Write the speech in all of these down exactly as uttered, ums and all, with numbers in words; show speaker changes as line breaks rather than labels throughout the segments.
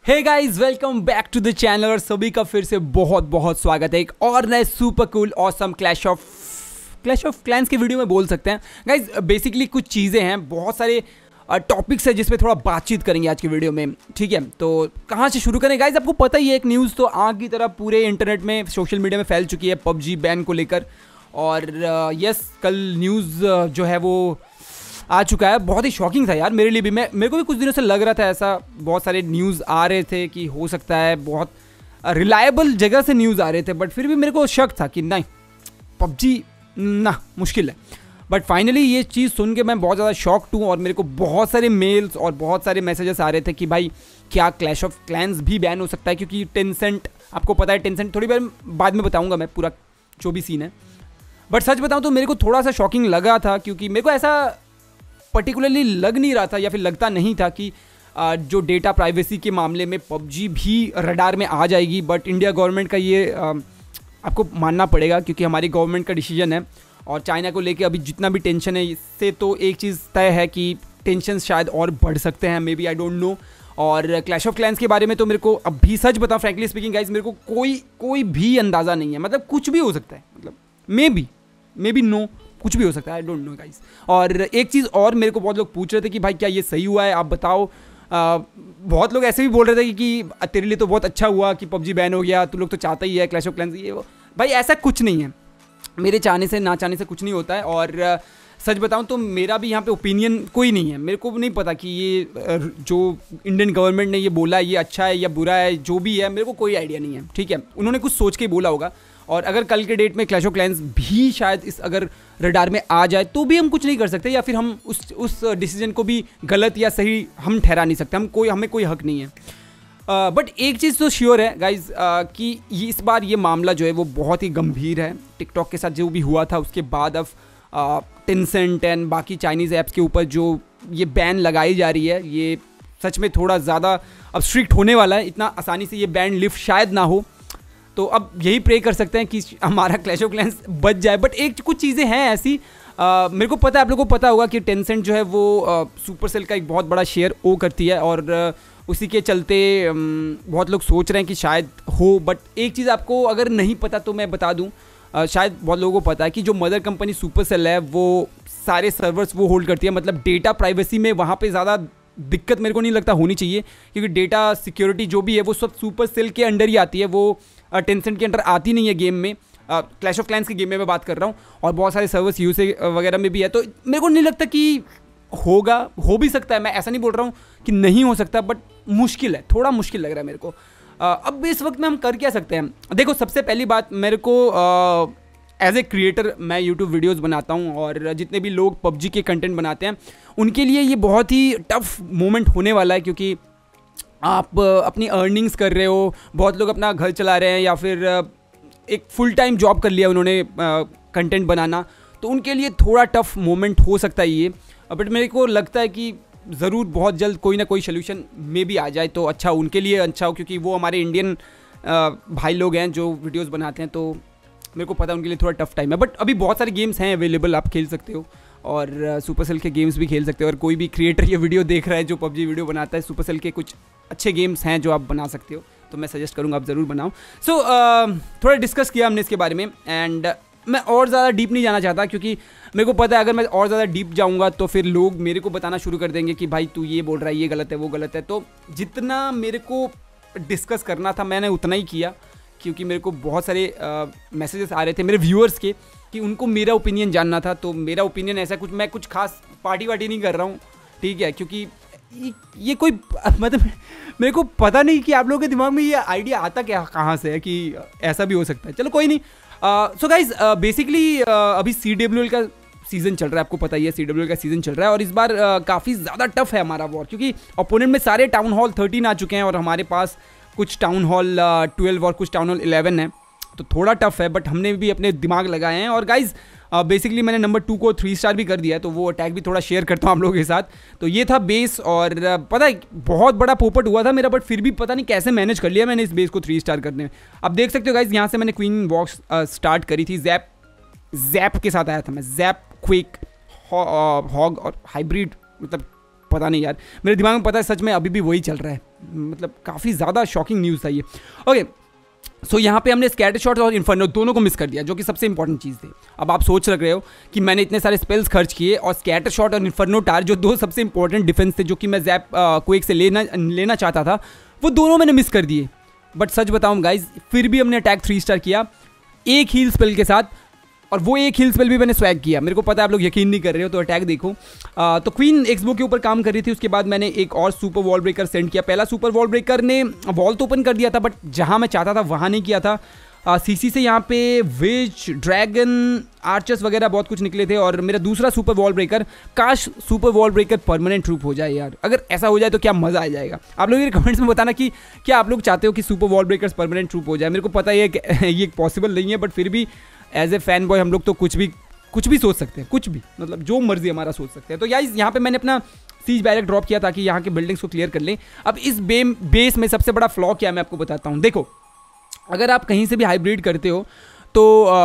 Hey guys, welcome back to the channel और सभी का फिर से बहुत बहुत स्वागत है एक और नए super cool awesome Clash of Clash of Clans के वीडियो में बोल सकते हैं। गाइस बेसिकली कुछ चीज़ें हैं, बहुत सारे टॉपिक्स है जिस पे थोड़ा बातचीत करेंगे आज के वीडियो में। ठीक है, तो कहाँ से शुरू करें गाइस? आपको पता ही है, एक न्यूज़ तो आग की तरह पूरे इंटरनेट में, सोशल मीडिया में फैल चुकी है पबजी बैन को लेकर। और यस, कल न्यूज़ जो है वो आ चुका है। बहुत ही शॉकिंग था यार मेरे लिए भी। मैं मेरे को भी कुछ दिनों से लग रहा था ऐसा, बहुत सारे न्यूज़ आ रहे थे कि हो सकता है बहुत रिलायबल जगह से न्यूज़ आ रहे थे, बट फिर भी मेरे को शक था कि नहीं, पबजी ना, मुश्किल है। बट फाइनली ये चीज़ सुन के मैं बहुत ज़्यादा शॉक्ड हूँ और मेरे को बहुत सारे मेल्स और बहुत सारे मैसेजेस आ रहे थे कि भाई क्या क्लैश ऑफ क्लैंस भी बैन हो सकता है, क्योंकि टेंसेंट, आपको पता है टेंसेंट, थोड़ी बार बाद में बताऊँगा मैं पूरा जो भी सीन है। बट सच बताऊँ तो मेरे को थोड़ा सा शॉकिंग लगा था, क्योंकि मेरे को ऐसा पर्टिकुलरली लग नहीं रहा था या फिर लगता नहीं था कि जो डेटा प्राइवेसी के मामले में पबजी भी रडार में आ जाएगी। बट इंडिया गवर्नमेंट का ये आपको मानना पड़ेगा, क्योंकि हमारी गवर्नमेंट का डिसीजन है। और चाइना को लेके अभी जितना भी टेंशन है, इससे तो एक चीज़ तय है कि टेंशन शायद और बढ़ सकते हैं, maybe, I don't know. और क्लैश ऑफ क्लैंस के बारे में तो मेरे को अभी सच बताऊं, फ्रैंकली स्पीकिंग गाइस, मेरे को कोई कोई भी अंदाज़ा नहीं है। मतलब कुछ भी हो सकता है, मतलब maybe maybe no, कुछ भी हो सकता है, आई डोंट नो गाइस। और एक चीज़ और, मेरे को बहुत लोग पूछ रहे थे कि भाई क्या ये सही हुआ है, आप बताओ। आ, बहुत लोग ऐसे भी बोल रहे थे कि, कि तेरे लिए तो बहुत अच्छा हुआ कि पबजी बैन हो गया, तू लोग तो चाहता ही है क्लैश ऑफ क्लैंस, ये वो। भाई ऐसा कुछ नहीं है, मेरे चाहने से ना चाहने से कुछ नहीं होता है। और आ, सच बताऊं तो मेरा भी यहाँ पे ओपिनियन कोई नहीं है। मेरे को नहीं पता कि ये जो इंडियन गवर्नमेंट ने ये बोला है ये अच्छा है या बुरा है, जो भी है मेरे को कोई आइडिया नहीं है। ठीक है, उन्होंने कुछ सोच के बोला होगा। और अगर कल के डेट में क्लैश ऑफ क्लैंस भी शायद इस अगर रडार में आ जाए तो भी हम कुछ नहीं कर सकते, या फिर हम उस उस डिसीजन को भी गलत या सही हम ठहरा नहीं सकते। हम कोई हमें कोई हक नहीं है। बट uh, एक चीज़ तो श्योर है गाइज, uh, कि इस बार ये मामला जो है वो बहुत ही गंभीर है। टिकटॉक के साथ जो भी हुआ था उसके बाद अब टेंसेंट एंड बाकी चाइनीज़ ऐप्स के ऊपर जो ये बैन लगाई जा रही है, ये सच में थोड़ा ज़्यादा अब स्ट्रिक्ट होने वाला है। इतना आसानी से ये बैन लिफ्ट शायद ना हो, तो अब यही प्रे कर सकते हैं कि हमारा क्लैश ऑफ क्लैंस बच जाए। बट एक कुछ चीज़ें हैं ऐसी, uh, मेरे को पता है, आप लोगों को पता होगा कि टेंसेंट जो है वो सुपरसेल uh, का एक बहुत बड़ा शेयर ओ करती है, और uh, उसी के चलते um, बहुत लोग सोच रहे हैं कि शायद हो। बट एक चीज़ आपको अगर नहीं पता तो मैं बता दूं, uh, शायद बहुत लोगों को पता है कि जो मदर कंपनी सुपरसेल है वो सारे सर्वर्स वो होल्ड करती है। मतलब डेटा प्राइवेसी में वहाँ पे ज़्यादा दिक्कत मेरे को नहीं लगता होनी चाहिए, क्योंकि डेटा सिक्योरिटी जो भी है वो सब सुपरसेल के अंडर ही आती है, वो टेंसेंट के अंडर आती नहीं है गेम में। क्लैश ऑफ क्लैंस के गेम में मैं बात कर रहा हूँ, और बहुत सारे सर्वर्स यूसे वगैरह में भी है। तो मेरे को नहीं लगता कि होगा, हो भी सकता है, मैं ऐसा नहीं बोल रहा हूँ कि नहीं हो सकता, बट मुश्किल है, थोड़ा मुश्किल लग रहा है मेरे को। uh, अब इस वक्त में हम कर क्या सकते हैं? देखो, सबसे पहली बात, मेरे को एज ए क्रिएटर मैं यूट्यूब वीडियोज़ बनाता हूँ, और जितने भी लोग पबजी के कंटेंट बनाते हैं उनके लिए ये बहुत ही टफ मोमेंट होने वाला है, क्योंकि आप अपनी अर्निंग्स कर रहे हो, बहुत लोग अपना घर चला रहे हैं, या फिर एक फुल टाइम जॉब कर लिया उन्होंने कंटेंट बनाना, तो उनके लिए थोड़ा टफ मोमेंट हो सकता है ये। बट मेरे को लगता है कि ज़रूर बहुत जल्द कोई ना कोई सोल्यूशन में भी आ जाए तो अच्छा, उनके लिए अच्छा हो, क्योंकि वो हमारे इंडियन भाई लोग हैं जो वीडियोज़ बनाते हैं, तो मेरे को पता है उनके लिए थोड़ा टफ टाइम है। बट अभी बहुत सारे गेम्स हैं अवेलेबल, आप खेल सकते हो, और सुपरसेल के गेम्स भी खेल सकते हो। और कोई भी क्रिएटर ये वीडियो देख रहा है जो पबजी वीडियो बनाता है, सुपरसेल के कुछ अच्छे गेम्स हैं जो आप बना सकते हो, तो मैं सजेस्ट करूँगा आप ज़रूर बनाओ। सो so, uh, थोड़ा डिस्कस किया हमने इसके बारे में, एंड मैं और ज़्यादा डीप नहीं जाना चाहता, क्योंकि मेरे को पता है अगर मैं और ज़्यादा डीप जाऊँगा तो फिर लोग मेरे को बताना शुरू कर देंगे कि भाई तू ये बोल रहा है, ये गलत है, वो गलत है। तो जितना मेरे को डिस्कस करना था मैंने उतना ही किया, क्योंकि मेरे को बहुत सारे मैसेजेस आ रहे थे मेरे व्यूअर्स के कि उनको मेरा ओपिनियन जानना था। तो मेरा ओपिनियन ऐसा कुछ, मैं कुछ खास पार्टी वार्टी नहीं कर रहा हूँ, ठीक है, क्योंकि ये, ये कोई मतलब मेरे को पता नहीं कि आप लोगों के दिमाग में ये आइडिया आता क्या कहाँ से है कि ऐसा भी हो सकता है। चलो कोई नहीं। सो गाइज बेसिकली अभी सी डब्ल्यू एल का सीज़न चल रहा है, आपको पता ही है सी डब्ल्यू एल का सीज़न चल रहा है, और इस बार uh, काफ़ी ज़्यादा टफ है हमारा वॉर, क्योंकि ओपोनेंट में सारे टाउन हॉल थर्टीन आ चुके हैं और हमारे पास कुछ टाउन हॉल ट्वेल्व और कुछ टाउन हॉल इलेवन है, तो थोड़ा टफ है। बट हमने भी अपने दिमाग लगाए हैं, और गाइज बेसिकली uh, मैंने नंबर टू को थ्री स्टार भी कर दिया है, तो वो अटैक भी थोड़ा शेयर करता हूँ आप लोगों के साथ। तो ये था बेस, और uh, पता है बहुत बड़ा पोपट हुआ था मेरा, बट फिर भी पता नहीं कैसे मैनेज कर लिया मैंने इस बेस को थ्री स्टार करने में। अब देख सकते हो गाइज, यहाँ से मैंने क्वीन वॉक्स स्टार्ट करी थी, जैप जैप के साथ आया था मैं, जैप, क्विक, हॉग और हाइब्रिड, मतलब पता नहीं यार, मेरे दिमाग में पता है सच में अभी भी वही चल रहा है, मतलब काफ़ी ज़्यादा शॉकिंग न्यूज़ था ये। ओके सो so, यहाँ पे हमने स्कैटर शॉट और इन्फर्नो दोनों को मिस कर दिया, जो कि सबसे इंपॉर्टेंट चीज़ थी। अब आप सोच रख रहे हो कि मैंने इतने सारे स्पेल्स खर्च किए और स्कैटर शॉट और इन्फर्नो टार जो दो सबसे इंपॉर्टेंट डिफेंस थे, जो कि मैं जैप क्विक से लेना लेना चाहता था, वो दोनों मैंने मिस कर दिए। बट सच बताऊँ गाइज, फिर भी हमने अटैक थ्री स्टार किया एक हील स्पेल के साथ, और वो एक हील स्पेल भी मैंने स्वैग किया। मेरे को पता है आप लोग यकीन नहीं कर रहे हो, तो अटैक देखो। आ, तो क्वीन एक्सबो के ऊपर काम कर रही थी, उसके बाद मैंने एक और सुपर वॉल ब्रेकर सेंड किया। पहला सुपर वॉल ब्रेकर ने वॉल तो ओपन कर दिया था, बट जहां मैं चाहता था वहां नहीं किया था। सीसी से यहाँ पे विच ड्रैगन आर्चर्स वगैरह बहुत कुछ निकले थे, और मेरा दूसरा सुपर वॉल ब्रेकर, काश super wall breaker permanent troop हो जाए यार। अगर ऐसा हो जाए तो क्या मज़ा आ जाएगा। आप लोग ये कमेंट्स में बताना कि क्या आप लोग चाहते हो कि super wall breakers permanent troop हो जाए। मेरे को पता है ये पॉसिबल नहीं है, बट फिर भी एज ए फैन बॉय हम लोग तो कुछ भी कुछ भी सोच सकते हैं, कुछ भी, मतलब जो मर्जी हमारा सोच सकते हैं। तो यार यहाँ पे मैंने अपना सीज बैरक ड्रॉप किया ताकि यहाँ के बिल्डिंग्स को क्लियर कर लें। अब इस बे बेस में सबसे बड़ा फ्लॉ क्या है मैं आपको बताता हूँ। देखो, अगर आप कहीं से भी हाइब्रिड करते हो तो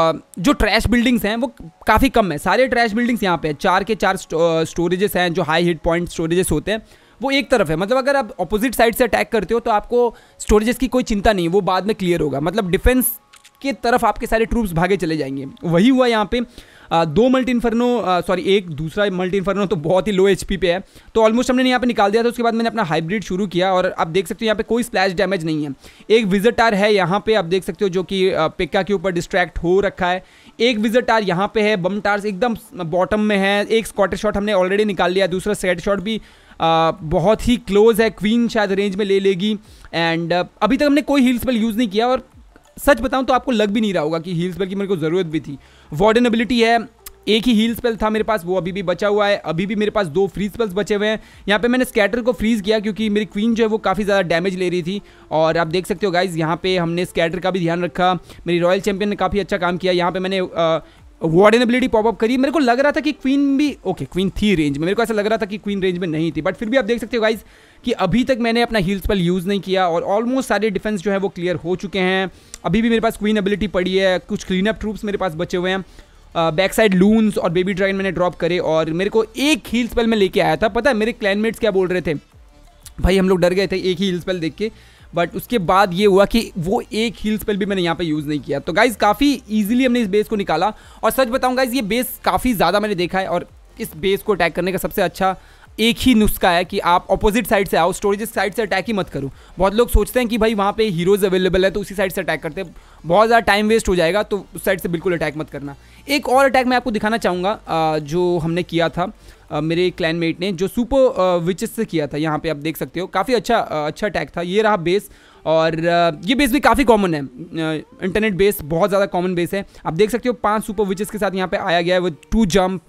जो ट्रैश बिल्डिंग्स हैं वो काफ़ी कम है। सारे ट्रैश बिल्डिंग्स यहाँ पे चार के चार स्टोरेजेस हैं, जो हाई हिट पॉइंट स्टोरेजेस होते हैं वो एक तरफ है। मतलब अगर आप अपोजिट साइड से अटैक करते हो तो आपको स्टोरेजेस की कोई चिंता नहीं है, वो बाद में क्लियर होगा। मतलब डिफेंस के तरफ आपके सारे ट्रूप्स भागे चले जाएंगे। वही हुआ यहाँ पे। आ, दो मल्टी इन्फर्नो, सॉरी एक दूसरा मल्टी इन्फर्नो तो बहुत ही लो एचपी पे है, तो ऑलमोस्ट हमने यहाँ पे निकाल दिया था। उसके बाद मैंने अपना हाइब्रिड शुरू किया, और आप देख सकते हो यहाँ पे कोई स्प्लैश डैमेज नहीं है। एक विजिटार है यहाँ पे, आप देख सकते हो, जो कि पिक्का के ऊपर डिस्ट्रैक्ट हो रखा है। एक विजिटार यहाँ पे है, बम टार्स एकदम बॉटम में है। एक स्कॉटर शॉट हमने ऑलरेडी निकाल लिया, दूसरा सेट शॉट भी आ, बहुत ही क्लोज है, क्वीन शायद रेंज में ले लेगी। एंड अभी तक हमने कोई हील स्पेल यूज़ नहीं किया, और सच बताऊं तो आपको लग भी नहीं रहा होगा कि हील स्पेल की मेरे को ज़रूरत भी थी। वार्डन एबिलिटी है, एक ही हील स्पेल था मेरे पास, वो अभी भी बचा हुआ है। अभी भी मेरे पास दो फ्रीज स्पेल्स बचे हुए हैं। यहाँ पे मैंने स्कैटर को फ्रीज किया क्योंकि मेरी क्वीन जो है वो काफ़ी ज़्यादा डैमेज ले रही थी, और आप देख सकते हो गाइज यहाँ पे हमने स्कैटर का भी ध्यान रखा। मेरी रॉयल चैंपियन ने काफ़ी अच्छा काम किया। यहाँ पे मैंने वार्डन एबिलिटी पॉपअप करी। मेरे को लग रहा था कि क्वीन भी ओके okay, क्वीन थी रेंज में, मेरे को ऐसा लग रहा था कि क्वीन रेंज में नहीं थी, बट फिर भी आप देख सकते हो गाइज कि अभी तक मैंने अपना हील स्पेल यूज़ नहीं किया, और ऑलमोस्ट सारे डिफेंस जो है वो क्लियर हो चुके हैं। अभी भी मेरे पास क्वीन एबिलिटी पड़ी है, कुछ क्लीन अप ट्रूप्स मेरे पास बचे हुए हैं। बैक साइड लून्स और बेबी ड्रैगन मैंने ड्रॉप करे, और मेरे को एक हील स्पेल में लेके आया था। पता है मेरे क्लैनमेट्स क्या बोल रहे थे भाई, हम लोग डर गए थे एक ही हील स्पेल देख के, बट उसके बाद ये हुआ कि वो एक हील स्पेल भी मैंने यहाँ पे यूज़ नहीं किया। तो गाइज काफ़ी इजीली हमने इस बेस को निकाला, और सच बताऊँ गाइज ये बेस काफ़ी ज़्यादा मैंने देखा है, और इस बेस को अटैक करने का सबसे अच्छा एक ही नुस्खा है कि आप ऑपोजिट साइड से आओ, स्टोरेज साइड से अटैक ही मत करो। बहुत लोग सोचते हैं कि भाई वहाँ पे हीरोज़ अवेलेबल है तो उसी साइड से अटैक करते हैं, बहुत ज़्यादा टाइम वेस्ट हो जाएगा, तो उस साइड से बिल्कुल अटैक मत करना। एक और अटैक मैं आपको दिखाना चाहूँगा जो हमने किया था मेरे क्लैनमेट ने, जो सुपर विचेस से किया था। यहाँ पे आप देख सकते हो काफ़ी अच्छा अच्छा अटैक था। ये रहा बेस, और ये बेस भी काफ़ी कॉमन है, इंटरनेट बेस बहुत ज़्यादा कॉमन बेस है। आप देख सकते हो पांच सुपर विचेस के साथ यहाँ पे आया गया है, वो टू जंप,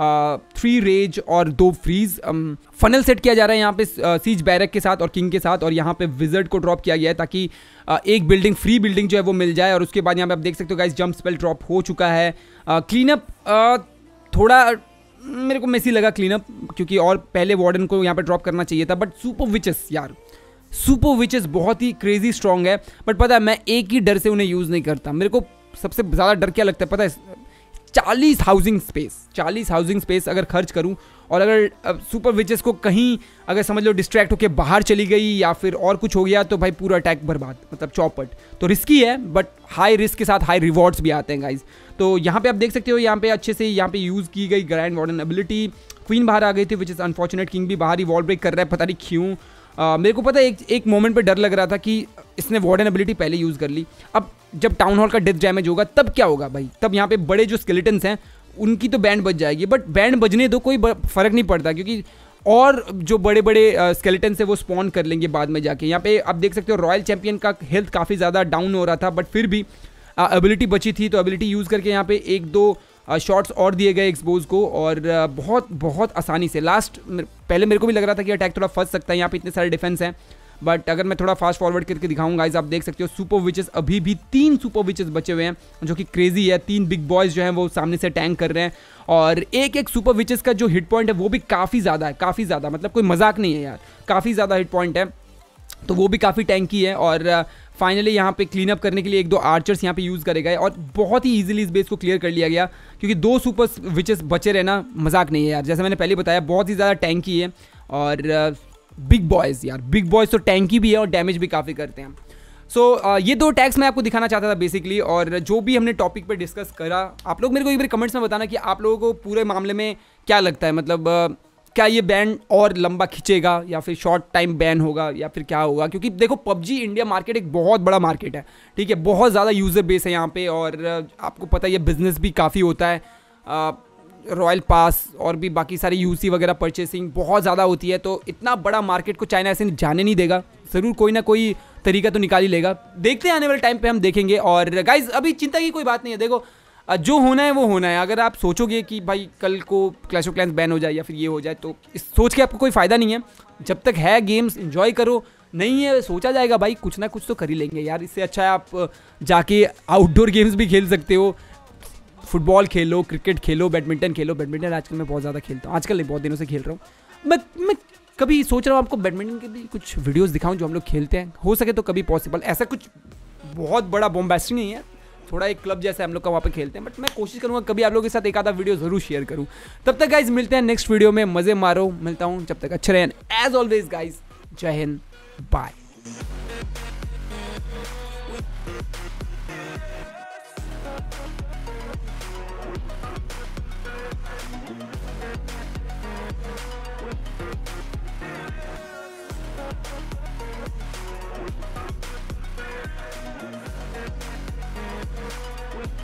थ्री रेज और दो फ्रीज। फनल सेट किया जा रहा है यहाँ पे सीज बैरक के साथ और किंग के साथ, और यहाँ पे विजर्ड को ड्रॉप किया गया है ताकि uh, एक बिल्डिंग फ्री बिल्डिंग जो है वो मिल जाए। और उसके बाद यहाँ पे आप देख सकते हो गाइस जंप स्पेल ड्रॉप हो चुका है। क्लीनअप uh, uh, थोड़ा मेरे को मेसी लगा क्लीनअप, क्योंकि और पहले वार्डन को यहाँ पे ड्रॉप करना चाहिए था। बट सुपर विचेस यार, सुपर विचेस बहुत ही क्रेजी स्ट्रॉन्ग है, बट पता है मैं एक ही डर से उन्हें यूज़ नहीं करता। मेरे को सबसे ज़्यादा डर क्या लगता है पता है, चालीस हाउसिंग स्पेस चालीस हाउसिंग स्पेस अगर खर्च करूं, और अगर सुपर विचेस को कहीं अगर समझ लो डिस्ट्रैक्ट होकर बाहर चली गई या फिर और कुछ हो गया तो भाई पूरा अटैक बर्बाद, मतलब चौपट। तो रिस्की है, बट हाई रिस्क के साथ हाई रिवॉर्ड्स भी आते हैं गाइज। तो यहाँ पे आप देख सकते हो यहाँ पे अच्छे से यहाँ पे यूज़ की गई ग्रैंड वार्डन एबिलिटी। क्वीन बाहर आ गई थी, विच इज़ अनफॉर्चुनेट। किंग भी बाहर ही वॉल ब्रेक कर रहा है, पता नहीं क्यों। Uh, मेरे को पता है एक एक मोमेंट पे डर लग रहा था कि इसने वार्डन एबिलिटी पहले यूज़ कर ली। अब जब टाउन हॉल का डेथ डैमेज होगा तब क्या होगा भाई, तब यहाँ पे बड़े जो स्केलेटन्स हैं उनकी तो बैंड बज जाएगी, बट बैंड बजने दो, कोई फ़र्क नहीं पड़ता, क्योंकि और जो बड़े बड़े स्केलेटन्स है वो स्पॉन कर लेंगे बाद में जाके। यहाँ पे आप देख सकते हो रॉयल चैंपियन का हेल्थ काफ़ी ज़्यादा डाउन हो रहा था, बट फिर भी एबिलिटी बची थी, तो एबिलिटी यूज़ करके यहाँ पे एक दो शॉट्स और दिए गए एक्सपोज को, और बहुत बहुत आसानी से लास्ट। पहले मेरे को भी लग रहा था कि अटैक थोड़ा फंस सकता है, यहाँ पे इतने सारे डिफेंस हैं, बट अगर मैं थोड़ा फास्ट फॉरवर्ड करके दिखाऊंगा गाइस, आप देख सकते हो सुपर विचेस अभी भी तीन सुपर विचेस बचे हुए हैं, जो कि क्रेजी है। तीन बिग बॉयज़ जो हैं वो सामने से टैंक कर रहे हैं, और एक एक सुपर विचेस का जो हिट पॉइंट है वो भी काफ़ी ज़्यादा है, काफ़ी ज़्यादा, मतलब कोई मजाक नहीं है यार, काफ़ी ज़्यादा हिट पॉइंट है, तो वो भी काफ़ी टैंकी है। और फाइनली यहाँ पे क्लीन अप करने के लिए एक दो आर्चर्स यहाँ पे यूज़ करे गए, और बहुत ही इजीली इस बेस को क्लियर कर लिया गया, क्योंकि दो सुपर विचेस बचे रहना मजाक नहीं है यार। जैसे मैंने पहले बताया बहुत ही ज़्यादा टैंकी है, और बिग बॉयज़ यार, बिग बॉयज़ तो टैंकी भी है और डैमेज भी काफ़ी करते हैं। सो so, uh, ये दो टैग्स मैं आपको दिखाना चाहता था बेसिकली। और जो भी हमने टॉपिक पे डिस्कस करा, आप लोग मेरे को एक बार कमेंट्स में बताना कि आप लोगों को पूरे मामले में क्या लगता है। मतलब uh, क्या ये बैन और लंबा खींचेगा या फिर शॉर्ट टाइम बैन होगा या फिर क्या होगा? क्योंकि देखो पबजी इंडिया मार्केट एक बहुत बड़ा मार्केट है, ठीक है, बहुत ज़्यादा यूज़र बेस है यहाँ पे, और uh, आपको पता है ये बिज़नेस भी काफ़ी होता है। uh, रॉयल पास और भी बाकी सारी यूसी वगैरह परचेसिंग बहुत ज़्यादा होती है, तो इतना बड़ा मार्केट को चाइना ऐसे जाने नहीं देगा, ज़रूर कोई ना कोई तरीका तो निकाल ही लेगा। देखते हैं आने वाले टाइम पे हम देखेंगे। और गाइज अभी चिंता की कोई बात नहीं है, देखो जो होना है वो होना है। अगर आप सोचोगे कि भाई कल को क्लैश ऑफ क्लैंस बैन हो जाए या फिर ये हो जाए, तो इस सोच के आपको कोई फ़ायदा नहीं है। जब तक है गेम्स एंजॉय करो, नहीं है सोचा जाएगा भाई, कुछ ना कुछ तो कर ही लेंगे यार। इससे अच्छा है आप जाके आउटडोर गेम्स भी खेल सकते हो, फुटबॉल खेलो, क्रिकेट खेलो, बैडमिंटन खेलो। बैडमिंटन आजकल मैं बहुत ज़्यादा खेलता हूँ, आजकल नहीं बहुत दिनों से खेल रहा हूँ। मैं मैं कभी सोच रहा हूँ आपको बैडमिंटन के भी कुछ वीडियोस दिखाऊं जो हम लोग खेलते हैं, हो सके तो कभी पॉसिबल। ऐसा कुछ बहुत बड़ा बॉम्बास्टिक नहीं है, थोड़ा एक क्लब जैसे हम लोग का वहाँ पे खेलते हैं, बट मैं कोशिश करूँगा कभी आप लोगों के साथ एक आधा वीडियो ज़रूर शेयर करूँ। तब तक गाइज मिलते हैं नेक्स्ट वीडियो में, मज़े मारो, मिलता हूँ, जब तक अच्छे रहें। एज ऑलवेज गाइज, जय हिंद, बाय।